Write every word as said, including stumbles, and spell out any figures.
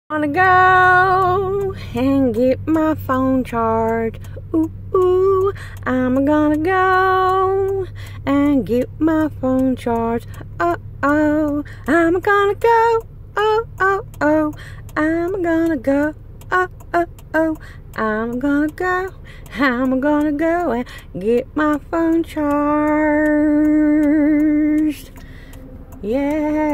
Wanna go and get my phone charged. Ooh, ooh, I'm gonna go and get my phone charged. Oh, oh, I'm gonna go. Oh, oh, oh, I'm gonna go. Oh, oh, oh, I'm gonna go. I'm gonna go and get my phone charged. Yeah.